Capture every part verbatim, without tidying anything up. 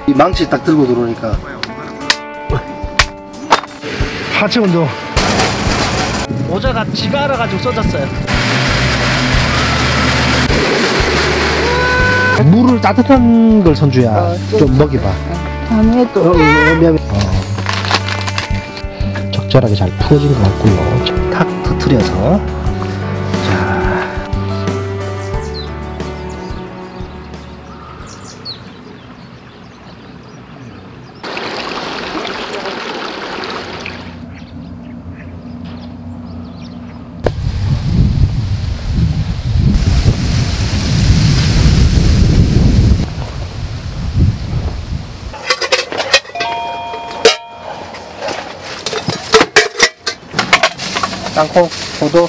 이 망치 딱 들고 들어오니까 하체 운동. 모자가 지가 알아가지고 써졌어요. 물을 따뜻한 걸 선주야. 어, 좀 먹여봐. 다음에 또. 어, 어. 적절하게 잘 풀어진 것 같고요. 탁 터트려서. 자. 땅콩, 포도.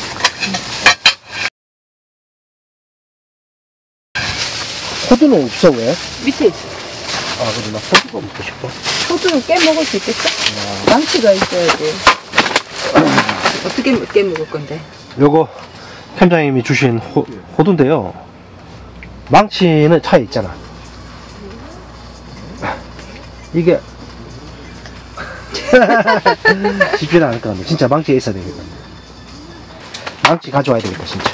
포도는 없어, 왜? 밑에 있어. 아, 그래, 나 포도가 먹고 싶어. 포도는 깨 먹을 수 있겠어? 아. 망치가 있어야지. 어떻게 깨 먹을 건데? 요거 캠장님이 주신 호, 호두인데요. 망치는 차에 있잖아. 이게 쉽지는 않을 것 같네. 진짜 망치에 있어야 되겠다. 망치 가져와야 되겠다, 진짜.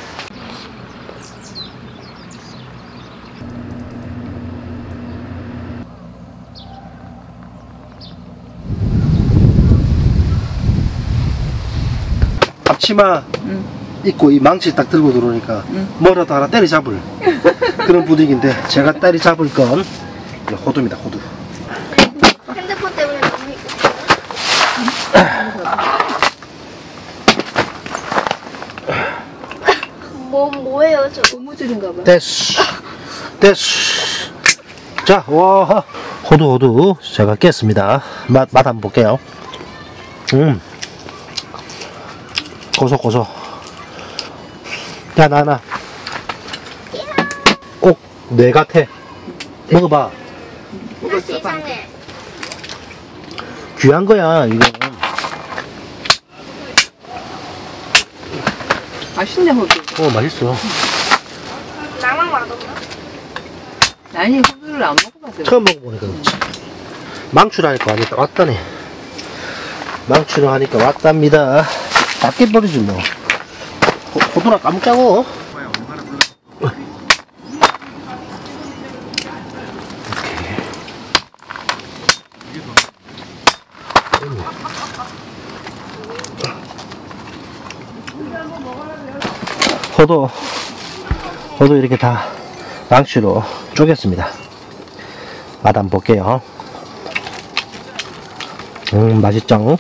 앞치마 응. 입고 이 망치 딱 들고 들어오니까 응. 뭐라도 하나 때리 잡을 그런 분위기인데, 제가 때리 잡을 건 호두입니다. 호두. 핸드폰 때문에 너무 뭐 뭐예요, 저? 고무줄인가 봐. 됐어, 됐어. 자, 와, 호두 호두 제가 깼습니다. 맛 맛 한번 볼게요. 음, 고소 고소. 야, 나 나. 꼭 뇌 같아. 먹어봐. 나 세상에. 귀한 거야, 이거. 맛있네, 호두. 어, 맛있어. 나만 맛없나? 아니, 호두를 안 먹어봤어요. 처음 먹어보니까 그렇지. 망추를 하니까 왔다, 왔다네. 망추를 하니까 왔답니다. 다 깨버리지 뭐. 호, 호두나 까먹자고. 호두, 호두 이렇게 다 망치로 쪼갰습니다. 맛 한번 볼게요. 음, 맛있죠?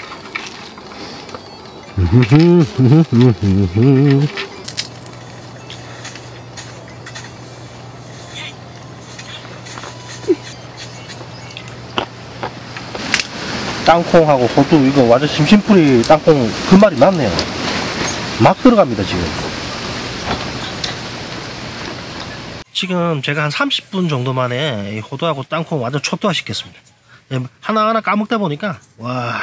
땅콩하고 호두, 이거 완전 심심풀이 땅콩 그 말이 맞네요. 막 들어갑니다, 지금. 지금 제가 한 삼십 분 정도 만에 이 호두하고 땅콩 완전 초토화 시켰습니다. 하나하나 까먹다 보니까, 와.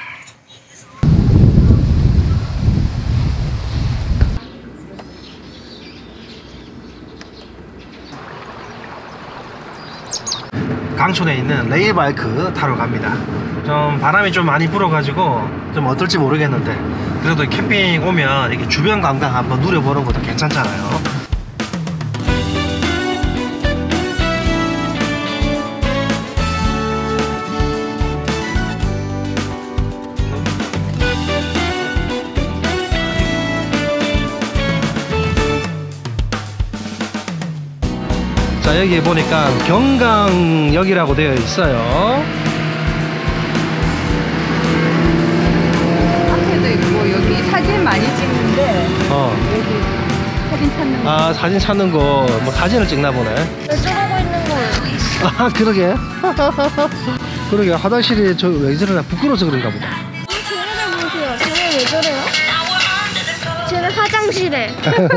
강촌에 있는 레일바이크 타러 갑니다. 좀 바람이 좀 많이 불어가지고 좀 어떨지 모르겠는데, 그래도 캠핑 오면 이렇게 주변 감각 한번 누려보는 것도 괜찮잖아요. 자, 여기 보니까 경강역이라고 되어 있어요. 앞에도 있고, 여기 사진 많이 찍는데, 어. 여기 사진 찾는 거. 아, 사진 찾는 거, 뭐 사진을 찍나 보네. 왜 저러고 있는 거예요? 아, 그러게. 그러게, 화장실이 저 왜 저러나 부끄러워서 그런가 보다. 쟤네들 보세요. 쟤네 왜 저래요? 쟤네 화장실에.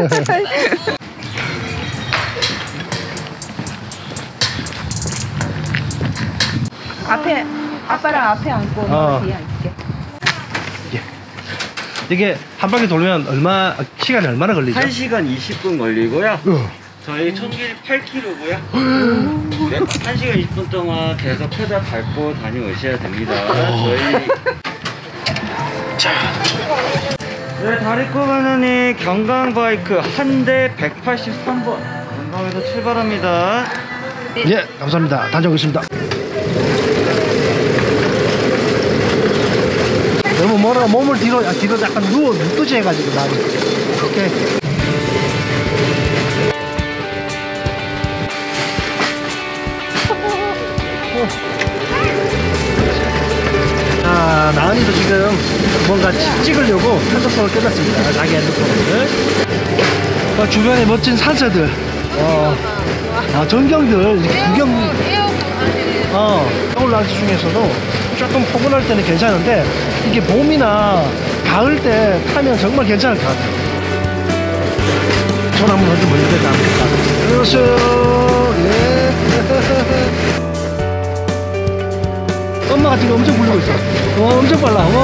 앞에, 아빠랑 앞에 앉고, 어. 뒤에 앉게. 예. 이게 한 바퀴 돌면 얼마, 시간이 얼마나 걸리죠? 한 시간 이십 분 걸리고요. 어. 저희 총길 팔 킬로미터고요. 네, 한 시간 이십 분 동안 계속 페달 밟고 다녀오셔야 됩니다. 저희 네, 다리꼬 바나니 경강바이크 한 대 백팔십삼 번 경강에서 출발합니다. 예, 감사합니다. 다녀오겠습니다. 너무 멀어. 몸을 뒤로, 아, 뒤로 약간 누워, 눕듯이 해가지고, 많이. 오케이. 자, 나은이도 지금 뭔가 찍- 찍으려고 핸드폰을 껴놨습니다. 자기 핸드폰을. 어, 주변에 멋진 산새들, 어, 아, 전경들, 이렇게 구경, 어, 서울라이트 중에서도 조금 포근할 때는 괜찮은데, 이게 봄이나 가을 때 타면 정말 괜찮을 것 같아요. 손 한번 얹어 보여드릴까 합니까? 그렇죠. 예. 엄마가 지금 엄청 굴리고 있어. 어, 엄청 빨라. 어.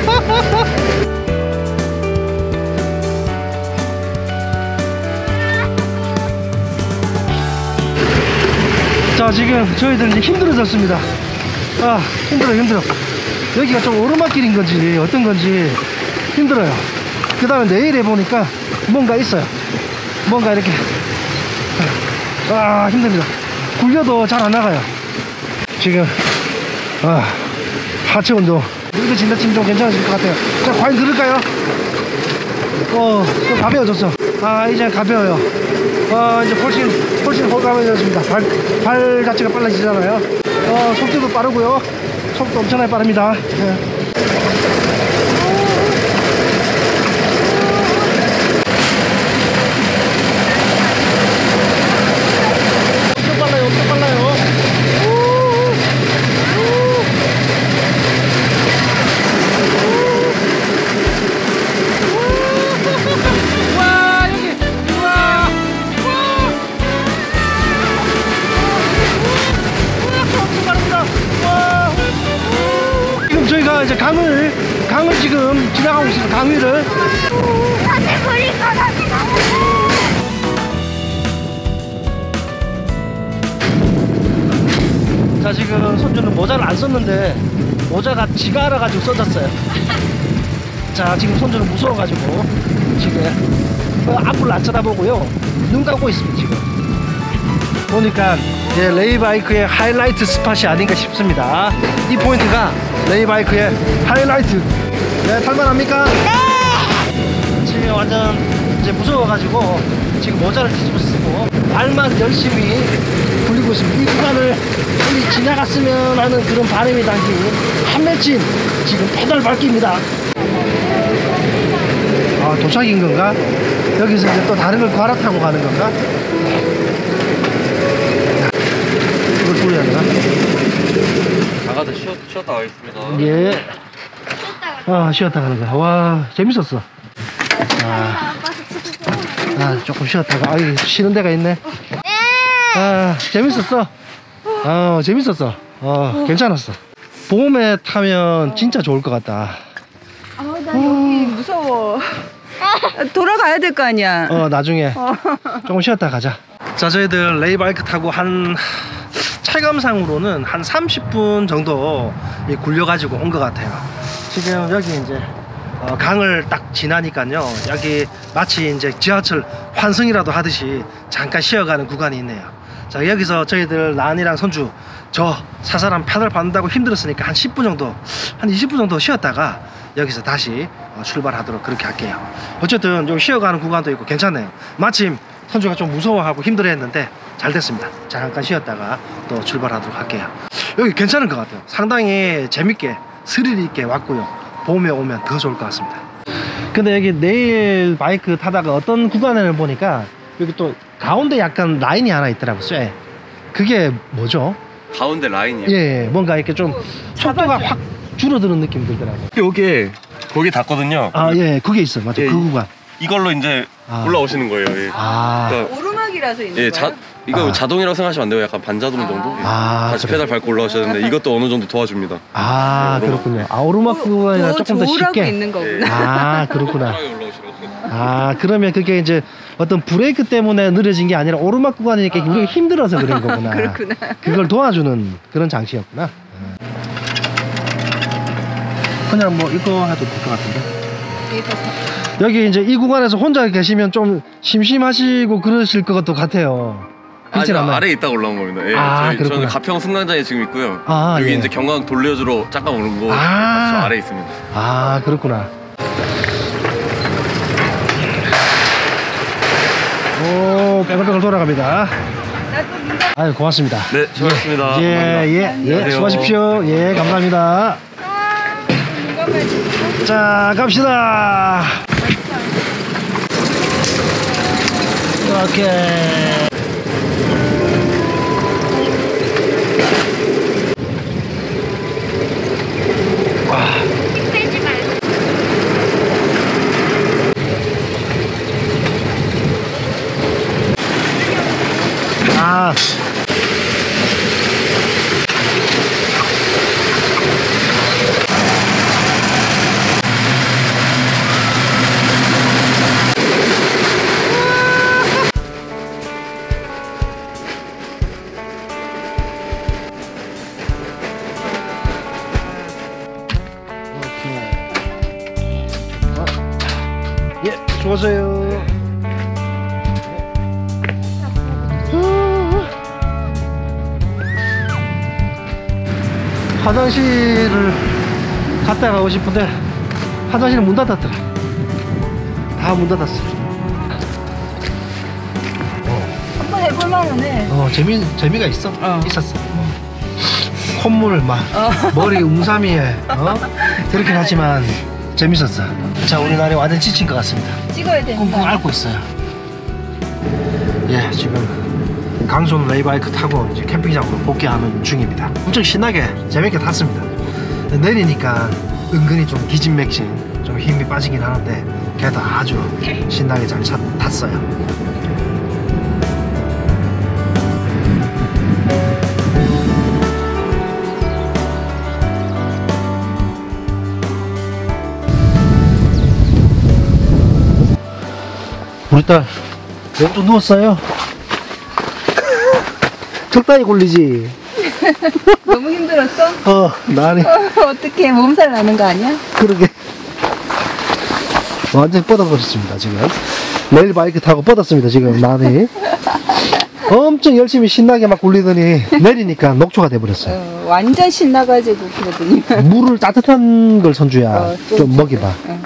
자, 지금 저희들 이제 힘들어졌습니다. 아, 힘들어, 힘들어. 여기가 좀 오르막길인 건지, 어떤 건지 힘들어요. 그 다음에 내일 해보니까 뭔가 있어요. 뭔가 이렇게. 아, 힘듭니다. 굴려도 잘 안 나가요. 지금, 아, 하체 운동. 이거 진짜 지금 좀 괜찮아질 것 같아요. 자, 과연 그럴까요? 어, 좀 가벼워졌어. 아, 이제 가벼워요. 어, 이제 훨씬, 훨씬 호감해졌습니다. 발, 발 자체가 빨라지잖아요. 어, 속도도 빠르고요. 속도 엄청나게 빠릅니다. 네. 엄청 빨라요, 엄청 빨라요. 와, 여기, 우와. 엄청 빠릅니다. 와. 지금 저희가 이제 강을, 강을 지금 지나가고 있습니다. 강 위를. 사실 버릴 거다. 자, 지금 손주는 모자를 안 썼는데 모자가 지가 알아가지고 써졌어요. 자, 지금 손주는 무서워가지고 지금 그 앞을 안 쳐다보고요, 눈 감고 있습니다. 지금 보니까 이제 레이바이크의 하이라이트 스팟이 아닌가 싶습니다. 이 포인트가 레이바이크의 하이라이트. 네, 탈만합니까? 네. 지금 완전 이제 무서워가지고 지금 모자를 뒤집어 쓰고 발만 열심히 굴리고 있습니다. 이 구간을 빨리 지나갔으면 하는 그런 바람이 담긴 한맺힌 지금 페달 밟기입니다. 아, 도착인 건가? 여기서 이제 또 다른 걸 갈아타고 가는 건가? 이걸 돌려야 되나? 나가다 쉬었, 쉬었다 가겠습니다. 예. 아, 쉬었다 가는 거야. 와, 재밌었어. 아, 아, 조금 쉬었다가, 아이, 쉬는 데가 있네. 아, 재밌었어. 아, 재밌었어. 어, 괜찮았어. 봄에 타면 진짜 좋을 것 같다. 아, 나 여기 무서워. 돌아가야 될 거 아니야. 어, 나중에 조금 쉬었다 가자. 자, 저희들 레이바이크 타고 한 체감상으로는 한 삼십 분 정도 굴려가지고 온 것 같아요. 지금 여기 이제 어, 강을 딱 지나니까요, 여기 마치 이제 지하철 환승이라도 하듯이 잠깐 쉬어가는 구간이 있네요. 자, 여기서 저희들 나은이랑 손주 저 사사람 페달 밟는다고 힘들었으니까 한 십 분 정도, 한 이십 분 정도 쉬었다가 여기서 다시 어, 출발하도록 그렇게 할게요. 어쨌든 여기 쉬어가는 구간도 있고 괜찮네요. 마침 손주가 좀 무서워하고 힘들어했는데 잘 됐습니다. 잠깐 쉬었다가 또 출발하도록 할게요. 여기 괜찮은 것 같아요. 상당히 재밌게 스릴 있게 왔고요. 봄에 오면 더 좋을 것 같습니다. 근데 여기 내일 바이크 타다가 어떤 구간을 보니까 여기 또 가운데 약간 라인이 하나 있더라고요. 쇠. 그게 뭐죠? 가운데 라인이요? 예, 뭔가 이렇게 좀 속도가 확 줄어드는 느낌이 들더라고요. 요게 거기 닿거든요. 아, 예, 그게 있어. 맞아. 예, 그 구간. 이걸로 이제 아. 올라오시는 거예요. 예. 아, 그러니까 오르막이라서 있는 예, 거야? 자, 이거 아. 자동이라고 생각하시면 안 돼요. 약간 반자동 정도. 예. 아, 다시 그래. 페달 밟고 올라오셔야 되는데 이것도 어느 정도 도와줍니다. 아, 네, 오르막. 그렇군요. 아, 오르막 구간이라 더 조금 더 좋으라고 쉽게. 있는 거구나. 예. 아, 그렇구나. 편하게 올라오시라고. 아, 그러면 그게 이제 어떤 브레이크 때문에 느려진 게 아니라 오르막 구간이니까 우리가 힘들어서 그런 거구나. 그렇구나. 그걸 도와주는 그런 장치였구나. 그냥 뭐 이거 해도 될 것 같은데. 여기 이제 이 구간에서 혼자 계시면 좀 심심하시고 그러실 것도 같아요. 그렇진 아니, 않나요? 아래에 있다가 올라온 겁니다. 예, 아, 저희, 그렇구나. 저는 가평 승강장에 지금 있고요. 아, 여기 예. 이제 경강 돌려주러 잠깐 오는 거 아. 저 아래에 있습니다. 아, 그렇구나. 오, 빼글빼글 돌아갑니다. 아유, 고맙습니다. 네, 수고하셨습니다. 예, 감사합니다. 예, 예, 안녕하세요. 수고하십시오. 예, 감사합니다. 자, 갑시다. 이렇게. 힘 빼지 말고. 아. 예, 수고하세요. 화장실을 갔다 가고 싶은데 화장실은 문 닫았더라. 다 문 닫았어. 한번 해볼만하네. 어, 재미 재미가 있어. 어. 있었어. 어. 콧물 막 머리 웅사미에 어? 그렇긴 하지만 재밌었어. 자, 우리 날이 완전 지친 것 같습니다. 찍어야 꽁꽁 된다. 앓고 있어요. 예, 지금 강촌 레이바이크 타고 이제 캠핑장으로 복귀하는 중입니다. 엄청 신나게 재밌게 탔습니다. 내리니까 은근히 좀 기진맥진, 좀 힘이 빠지긴 하는데 그래도 아주 신나게 잘 차, 탔어요. 우리 딸 왼쪽 누웠어요. 적당히 굴리지. 너무 힘들었어? 어, 나니 어떻게 몸살 나는 거 아니야? 그러게 완전 뻗어버렸습니다. 지금 레일 바이크 타고 뻗었습니다. 지금 나니 엄청 열심히 신나게 막 굴리더니 내리니까 녹초가 돼버렸어요. 어, 완전 신나가지고 그러더니. 물을 따뜻한 걸 선주야. 어, 또 좀 먹여봐. 어.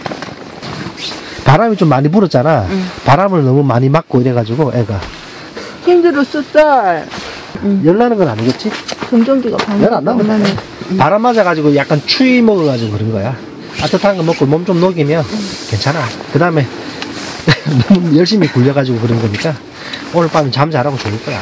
바람이 좀 많이 불었잖아. 응. 바람을 너무 많이 맞고 이래가지고 애가 힘들었어, 딸. 열나는 건 아니겠지? 동전기가 반응. 열 안 나면 돼. 바람 맞아가지고 약간 추위 먹어가지고 그런 거야. 따뜻한 거 먹고 몸 좀 녹이면 괜찮아. 그 다음에 너무 열심히 굴려가지고 그런 거니까 오늘 밤에 잠 잘하고 좋을 거야.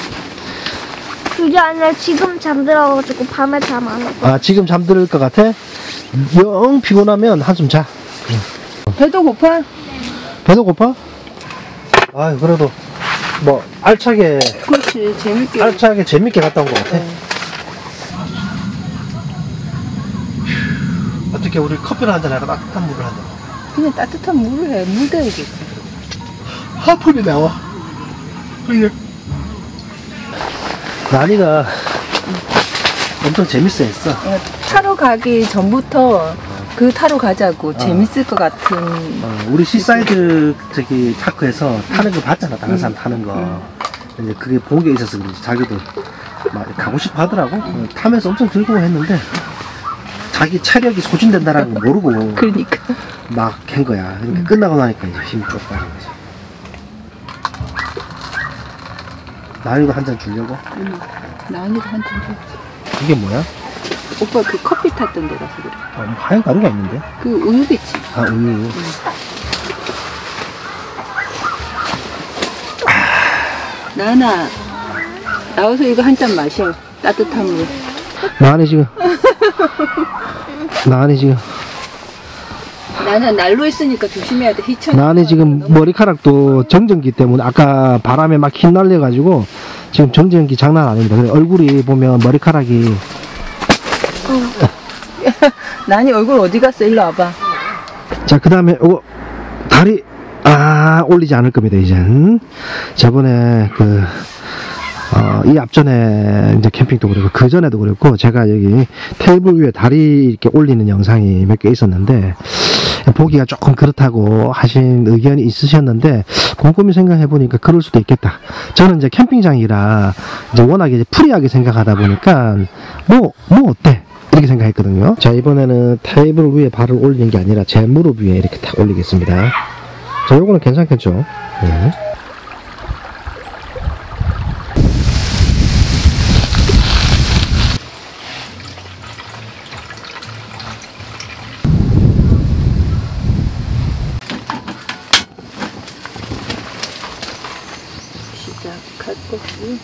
그게 아니라 지금 잠들어가지고 밤에 잠 안 오고. 아, 지금 잠들 것 같아? 영 피곤하면 한숨 자. 배도 고파? 배도 고파? 아, 그래도 뭐 알차게 그렇지, 재밌게. 알차게 재밌게 갔다 온 것 같아. 네. 어떻게 우리 커피를 한잔 할까? 따뜻한 물을 한잔. 그냥 따뜻한 물을 해. 물 대야겠어. 하품이 나와. 그래. 난이가 엄청 재밌어 했어. 어, 타러 가기 전부터 그 타러 가자고. 재밌을 것 같은. 어, 우리 시사이드 저기 파크에서 타는 거 봤잖아. 다른 사람 타는 거. 이제 그게 본 게 있어서 그런지 자기도 막 가고 싶어 하더라고. 어, 타면서 엄청 즐거워했는데 자기 체력이 소진된다라는 거 모르고 그러니까. 막 캔 거야. 그러니까 끝나고 나니까 이제 힘이 쭉 빠진 거지. 나이도 한 잔 주려고? 나은이도 한잔 줘. 이게 뭐야? 오빠 그 커피 탔던 데라서 그래. 아, 뭐 하얀 가루가 있는데? 그 우유겠지. 아, 우유. 나은아, 나와서 이거 한 잔 마셔. 따뜻한 물. 나은이 지금 나은이 지금 나는 난로 있으니까 조심해야 돼. 휘청. 나은이 지금 머리카락도 정전기 때문에 아까 바람에 막 휘날려가지고 지금 정전기 장난 아닙니다. 그래, 얼굴이 보면 머리카락이 나은이 얼굴 어디 갔어? 일로 와봐. 자, 그 다음에 이거 다리 아, 올리지 않을 겁니다, 이젠. 저번에 그, 어, 이 앞전에 이제 캠핑도 그렇고, 그 전에도 그렇고, 제가 여기 테이블 위에 다리 이렇게 올리는 영상이 몇 개 있었는데, 보기가 조금 그렇다고 하신 의견이 있으셨는데, 곰곰이 생각해보니까 그럴 수도 있겠다. 저는 이제 캠핑장이라, 이제 워낙에 이제 프리하게 생각하다 보니까, 뭐, 뭐 어때? 이렇게 생각했거든요. 자, 이번에는 테이블 위에 발을 올리는 게 아니라 제 무릎 위에 이렇게 탁 올리겠습니다. 자, 요거는 괜찮겠죠? 네. 시작할 거고.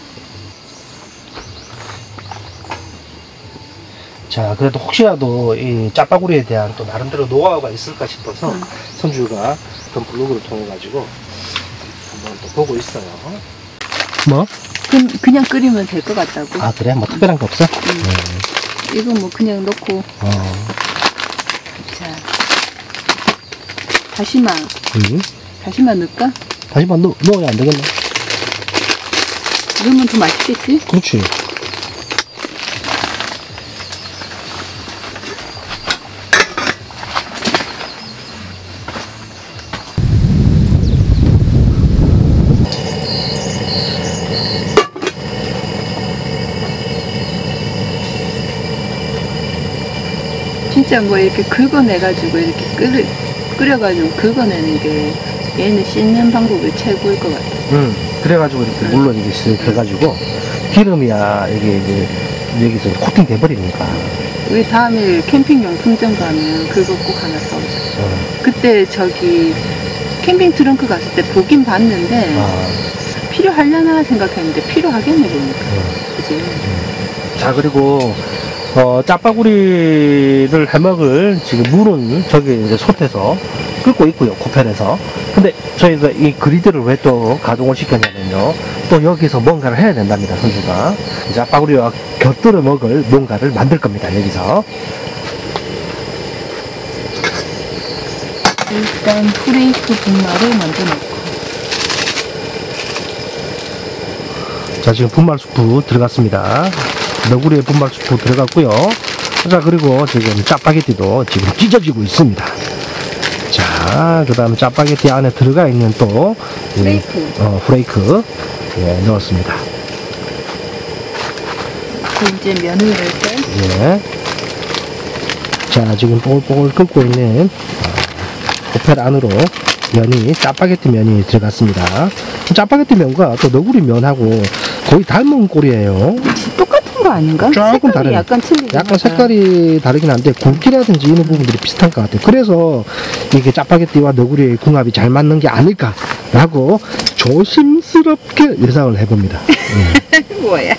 자, 그래도 혹시라도 이 짜파구리에 대한 또 나름대로 노하우가 있을까 싶어서 음. 선주가 어떤 블로그를 통해 가지고 한번 또 보고 있어요. 뭐? 그, 그냥 끓이면 될 것 같다고. 아, 그래? 뭐 특별한 거 없어? 음. 이거 뭐 그냥 넣고. 어. 자, 다시마. 음. 다시마 넣을까? 다시마 넣, 넣어야 안 되겠네. 넣으면 더 맛있겠지? 그렇지. 진짜 뭐 이렇게 긁어내가지고 이렇게 끓여, 끓여가지고 긁어내는 게 얘는 씻는 방법이 최고일 것 같아. 응. 그래가지고 이렇게 물론 이게 쓱 해가지고 기름이야 이게 이제 여기서 코팅 돼버리니까. 우리 다음에 캠핑 용품점 가면 그거 꼭 하나 사오자. 어. 그때 저기 캠핑 트렁크 갔을 때 보긴 봤는데 아. 필요하려나 생각했는데 필요하겠네 보니까. 어. 그지? 자, 그리고 어, 짜파구리를 해먹을 지금 물은 저기 이제 솥에서 끓고 있고요, 코펠에서. 근데 저희가 이 그리드를 왜 또 가동을 시켰냐면요, 또 여기서 뭔가를 해야 된답니다, 선수가. 짜파구리와 곁들여 먹을 뭔가를 만들 겁니다, 여기서. 일단 프레이크 분말을 먼저 넣고. 자, 지금 분말 수프 들어갔습니다. 너구리의 분말 수프 들어갔고요. 자, 그리고 지금 짜파게티도 지금 찢어지고 있습니다. 자, 그 다음에 짜파게티 안에 들어가 있는 또 이, 프레이크. 어, 프레이크 예, 넣었습니다. 그 이제 면을 넣을 때 예. 자, 지금 뽀글뽀글 끓고 있는 어, 호펠 안으로 면이, 짜파게티 면이 들어갔습니다. 짜파게티 면과 또 너구리 면하고 거의 닮은 꼴이에요. 똑같은 거 아닌가? 조금 색깔이 다르네. 약간 틀리긴 약간 하다. 색깔이 다르긴 한데 굵기라든지 이런 부분들이 비슷한 것 같아요. 그래서 이게 짜파게티와 너구리의 궁합이 잘 맞는 게 아닐까라고 조심스럽게 예상을 해봅니다. 예. 뭐야?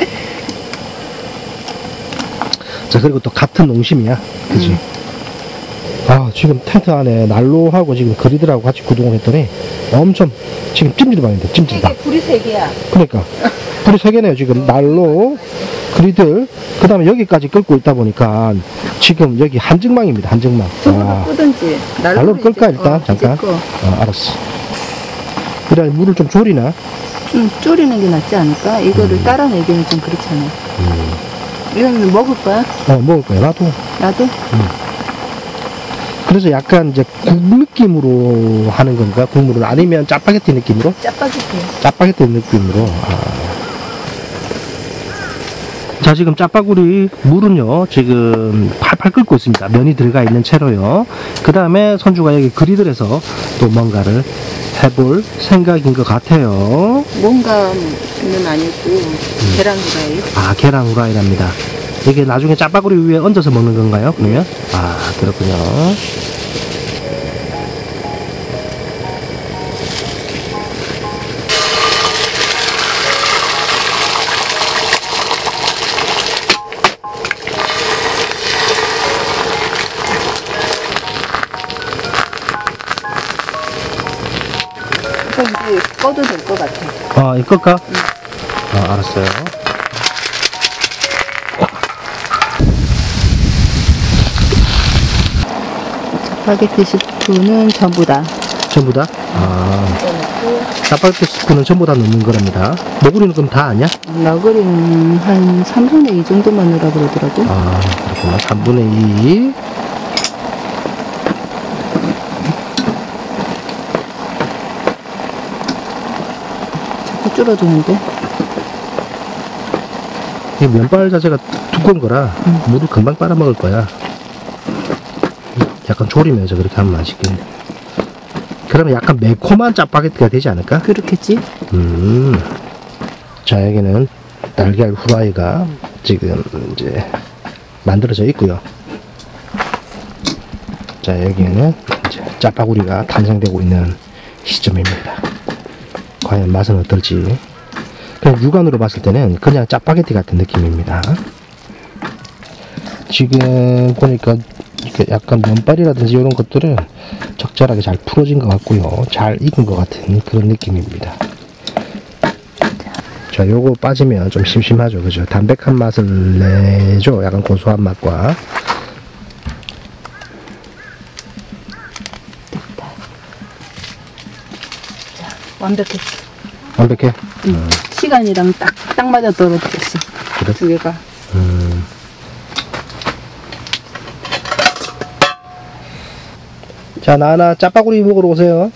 자, 그리고 또 같은 농심이야, 그지? 음. 아, 지금 텐트 안에 난로하고 지금 그리드라고 같이 구동을 했더니 엄청 지금 찜질방인데 찜질방. 이게 불이 세 개야. 그러니까 불이 세 개네요. 지금 난로, 그리드, 그 다음에 여기까지 끓고 있다 보니까 지금 여기 한증망입니다. 한증망. 저거를 아, 끄든지 난로를 끌까 일단? 어, 잠깐. 꺼. 어, 알았어. 그래, 물을 좀 졸이나? 좀 졸이는 게 낫지 않을까? 이거를 따라내기는 좀 그렇잖아. 음. 이거는 먹을 거야? 어, 먹을 거야. 나도. 나도? 그래서 약간 이제 국 느낌으로 하는 건가? 국물을 아니면 짜파게티 느낌으로? 짜파게티. 짜파게티 느낌으로. 아. 자, 지금 짜파구리 물은요 지금 팔팔 끓고 있습니다. 면이 들어가 있는 채로요. 그 다음에 선주가 여기 그리들에서 또 뭔가를 해볼 생각인 것 같아요. 뭔가는 아니고 계란 후라이. 아, 계란 후라이랍니다. 이게 나중에 짜파구리 위에 얹어서 먹는 건가요? 그러면? 아, 그렇군요. 이제 꺼도 될 것 같아. 아, 이거 끌까? 아, 알았어요. 짜파게티 스프는 전부 다. 전부 다? 아, 이거 넣고 짜파게티 스프는 전부 다 넣는 거랍니다. 너구리는 그럼 다 아니야? 너구리는 한 삼분의 이 정도만 넣으라 그러더라고. 아, 그렇구나. 삼분의 이. 자꾸 줄어드는데. 이 면발 자체가 두꺼운 거라 음. 물을 금방 빨아먹을 거야. 약간 졸이면서 그렇게 하면 맛있겠네. 그러면 약간 매콤한 짜파게티가 되지 않을까? 그렇겠지? 음. 자, 여기는 달걀 후라이가 지금 이제 만들어져 있고요. 자, 여기에는 이제 짜파구리가 탄생되고 있는 시점입니다. 과연 맛은 어떨지. 그냥 육안으로 봤을 때는 그냥 짜파게티 같은 느낌입니다. 지금 보니까 이렇게 약간 면발이라든지 이런 것들은 적절하게 잘 풀어진 것 같고요. 잘 익은 것 같은 그런 느낌입니다. 자, 요거 빠지면 좀 심심하죠. 그죠? 담백한 맛을 내죠. 약간 고소한 맛과. 됐다. 자, 완벽해. 완벽해? 응. 시간이랑 딱, 딱 맞아 떨어졌어. 그래? 두 개가. 음. 자, 나나 짜파구리 먹으러 오세요.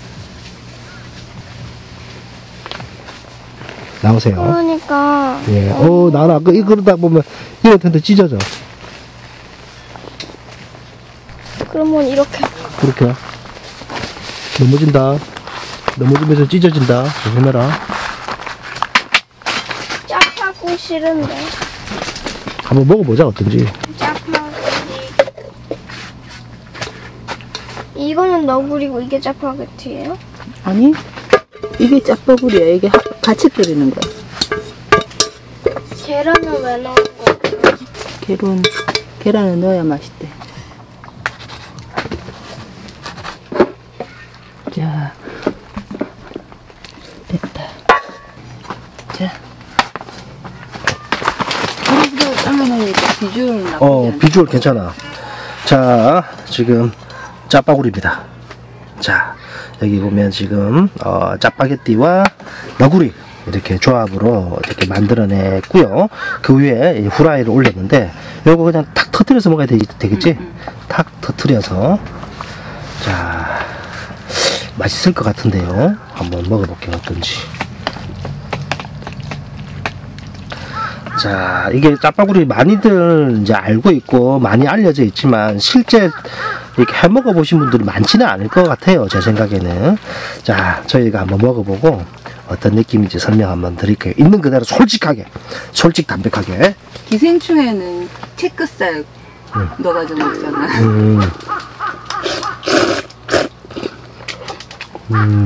나오세요. 그러니까 예. 어, 나나 그 이 그러다 보면 이럴 텐데 찢어져. 그러면 이렇게 그렇게 넘어진다. 넘어지면서 찢어진다. 조심해라. 짭하고 싫은데. 한번 먹어보자 어떤지. 짜파구리. 이거는 너구리고 이게 짜파게티예요? 아니, 이게 짜파구리야. 이게 하- 같이 끓이는 거야. 계란은 왜 넣은 거예요? 계란, 계란을 넣어야 맛있대. 자, 됐다. 자, 그래서 잘라놓으니까 비주얼은 나쁘지 어, 않아. 비주얼 괜찮아. 자, 지금 짜파구리입니다. 자, 여기 보면 지금 어, 짜파게티와 너구리 이렇게 조합으로 이렇게 만들어냈고요. 그 위에 이 후라이를 올렸는데 요거 그냥 탁 터트려서 먹어야 되, 되겠지? 탁 터트려서. 자, 맛있을 것 같은데요. 한번 먹어볼게요. 어떤지. 자, 이게 짜파구리 많이들 이제 알고 있고 많이 알려져 있지만 실제 이렇게 해 먹어 보신 분들이 많지는 않을 것 같아요. 제 생각에는. 자, 저희가 한번 먹어보고 어떤 느낌인지 설명 한번 드릴게요. 있는 그대로 솔직하게, 솔직 담백하게. 기생충에는 체크살 넣어가지고 먹잖아. 음. 음.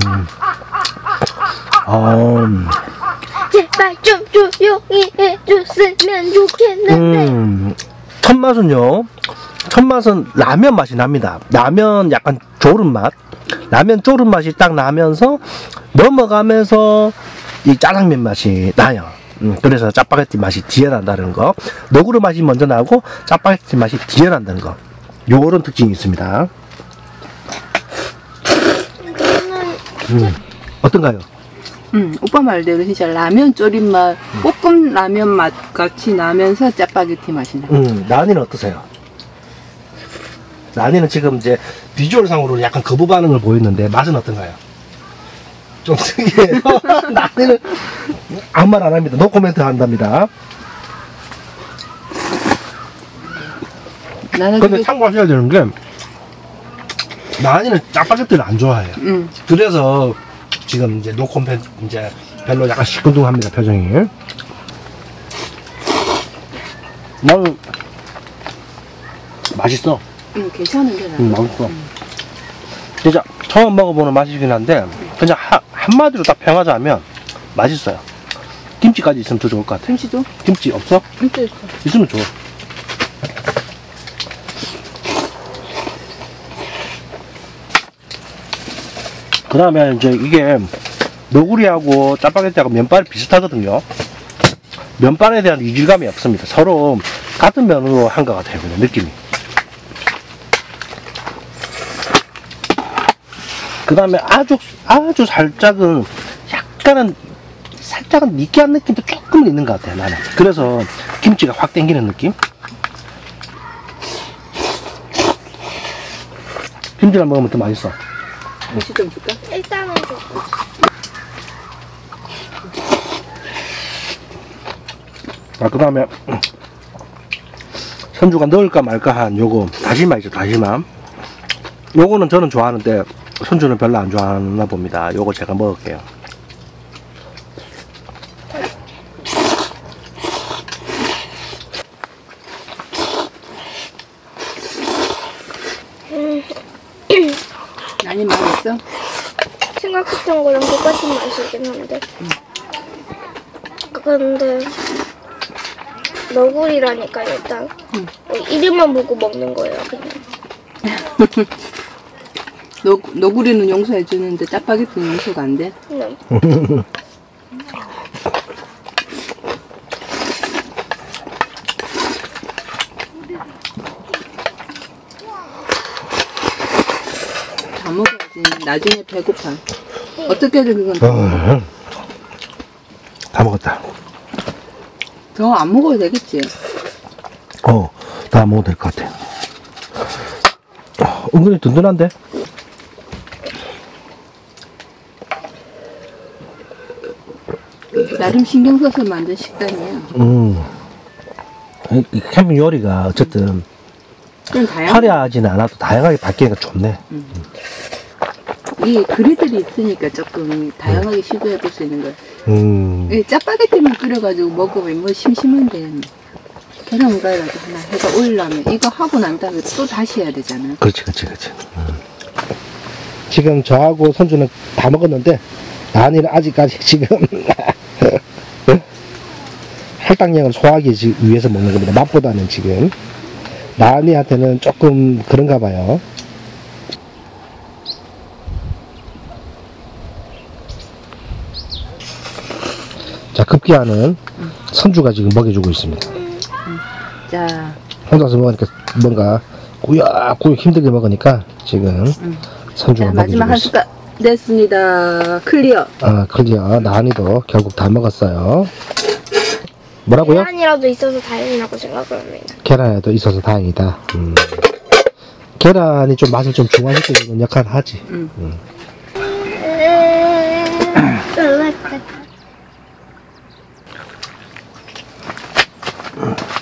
어, 제발 좀 조용히 해줬으면 좋겠는데. 음, 첫 맛은요. 첫 맛은 라면 맛이 납니다. 라면 약간 졸은 맛. 라면 졸은 맛이 딱 나면서 넘어가면서 이 짜장면 맛이 나요. 음, 그래서 짜파게티 맛이 뒤에 난다는 거. 너구리 맛이 먼저 나고 짜파게티 맛이 뒤에 난다는 거. 요런 특징이 있습니다. 이거는 음, 어떤가요? 응, 오빠 말대로 진짜 라면 졸인 맛, 볶음 라면 맛 같이 나면서 짜파게티 맛이 나. 음, 나니는 어떠세요? 나니는 지금 이제 비주얼상으로 약간 거부 반응을 보였는데 맛은 어떤가요? 좀 특이해요. 나니는 아무 말 안 합니다. 노 코멘트 한답니다. 나는 근데 그게, 참고하셔야 되는 게 나니는 짜파게티를 안 좋아해요. 응, 그래서 지금 이제 노 코멘트 이제 별로 약간 시큰둥합니다. 표정이. 나는 맛있어. 응, 괜찮은 게 나. 음, 맛있어. 진짜 처음 먹어보는 맛이긴 한데 그냥 하, 한마디로 딱 평하자면 맛있어요. 김치까지 있으면 더 좋을 것 같아. 김치도? 김치 없어? 김치 있어. 있으면 좋아. 그 다음에 이제 이게 너구리하고 짜파게티하고 면발이 비슷하거든요. 면발에 대한 이질감이 없습니다. 서로 같은 면으로 한 것 같아요. 그냥 느낌이. 그 다음에 아주 아주 살짝은 약간은 살짝은 느끼한 느낌도 조금은 있는 것 같아요 나는. 그래서 김치가 확 땡기는 느낌. 김치랑 먹으면 더 맛있어. 김치 좀 줄까? 일단은 좀. 아, 그 다음에 선주가 넣을까 말까 한 요거 다시마 있죠, 다시마. 요거는 저는 좋아하는데 선주는 별로 안 좋아하나 봅니다. 요거 제가 먹을게요. 많이 맛있어? 생각했던 거랑 똑같은 맛이긴 한데. 근데 너구리라니까 일단 응. 이름만 보고 먹는 거예요 그냥. 너, 너구리는 용서해주는데 짜파게티는 용서가 안 돼? 그냥. 다 먹어야지. 나중에 배고파. 어떻게든 그건 어, 다 먹었다. 더 안 먹어도 되겠지. 어, 다 먹어도 될 것 같아. 어, 은근히 든든한데? 나름 신경 써서 만든 식단이에요. 음. 이- 이 캠핑 요리가 어쨌든 좀 다양한 화려하지는 않아도 다양하게 바뀌니까 좋네. 이 그리들이 있으니까 조금 다양하게 시도해 볼 수 있는 거야. 음. 이 짜파게티만 끓여가지고 먹으면 뭐 심심한데 계란 후라이라도 하나 해서 올리려면 이거 하고 난 다음에 또 다시 해야 되잖아. 그렇지, 그렇지, 그렇지. 음. 지금 저하고 선주는 다 먹었는데 나은이는 아직까지 지금 할당량을 소화하기 지- 위해서 먹는 겁니다. 맛보다는 지금 나은이한테는 조금 그런가 봐요. 자, 급기야는 선주가 지금 먹여주고 있습니다. 자, 혼자서 먹으니까 뭔가 구역구역 힘들게 먹으니까 지금 음. 선주가 자 마지막 먹여주고 한 있습니다. 숟갈 됐습니다. 클리어. 아, 클리어. 나은이도 결국 다 먹었어요. 뭐라고요? 계란이라도 있어서 다행이라고 생각을 합니다. 계란에도 있어서 다행이다. 음. 계란이 좀 맛을 좀 중화시켜주는 역할을 하지. 음. 음. 음.